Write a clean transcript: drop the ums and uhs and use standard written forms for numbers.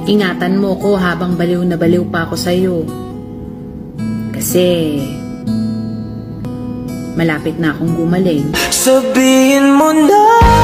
ingatan mo ko habang baliw na baliw pa ako sa'yo. Kasi malapit na akong gumaling. Sabihin mo na